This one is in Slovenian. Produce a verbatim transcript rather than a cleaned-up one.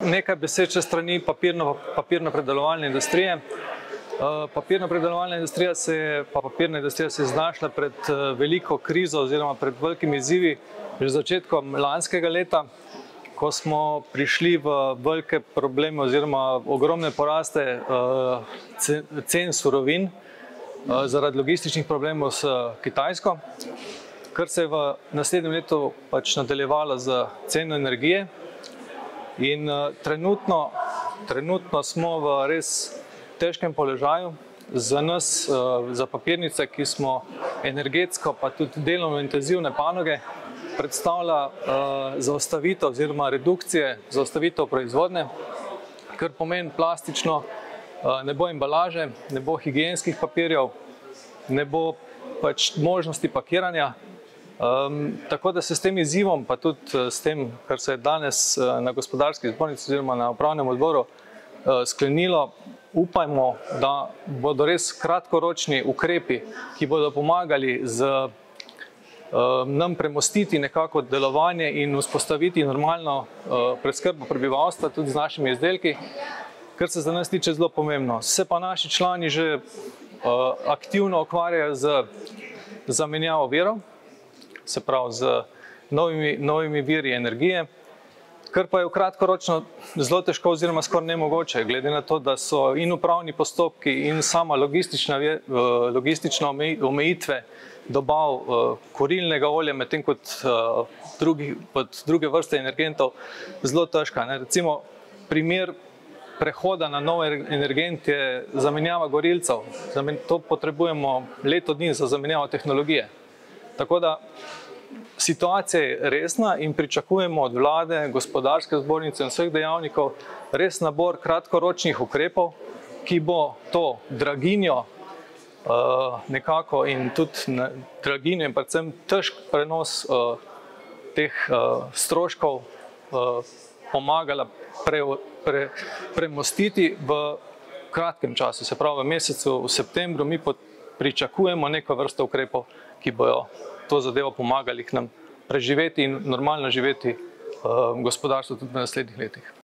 Nekaj besed še strani papirno, papirno-predelovalne industrije. Papirno-predelovalna industrija se je, pa papirna industrija se je znašla pred veliko krizo oziroma pred velikimi izzivi že začetkom lanskega leta, ko smo prišli v velike probleme oziroma ogromne poraste cen surovin zaradi logističnih problemov s Kitajsko, kar se je v naslednjem letu pač nadaljevalo z ceno energije. In trenutno, trenutno smo v res težkem položaju. Za nas, za papirnice, ki smo energetsko pa tudi delovno intenzivne panoge, predstavlja zaustavitev oziroma redukcije, zaustavitev proizvodnje, kar pomeni plastično, ne bo embalaže, ne bo higienskih papirjev, ne bo pač možnosti pakiranja. Um, tako da se s tem izzivom, pa tudi s tem, kar se je danes na gospodarski zbornici oziroma na upravnem odboru uh, sklenilo, upajmo, da bodo res kratkoročni ukrepi, ki bodo pomagali z uh, nam premostiti nekako delovanje in vzpostaviti normalno uh, preskrbo prebivalstva tudi z našimi izdelki, kar se za nas tiče zelo pomembno. Se pa naši člani že uh, aktivno ukvarjajo z zamenjavo virov, se pravi z novimi, novimi viri energije, kar pa je v kratkoročno zelo težko oziroma skoraj nemogoče, glede na to, da so in upravni postopki in sama logistična, logistična omejitve dobav kurilnega olja, medtem kot drugi, pod druge vrste energentov zelo težka. Ne? Recimo primer prehoda na nov energent je zamenjava gorilcev. To potrebujemo leto dni za zamenjavo tehnologije. Tako da situacija je resna in pričakujemo od vlade, gospodarske zbornice in vseh dejavnikov res nabor kratkoročnih ukrepov, ki bo to draginjo nekako in tudi draginjo in predvsem težk prenos teh stroškov pomagala pre, pre, premostiti v kratkem času, se pravi v mesecu, v septembru mi pričakujemo neko vrsto ukrepov, ki bojo to zadevo pomagali k nam preživeti in normalno živeti gospodarstvo tudi v naslednjih letih.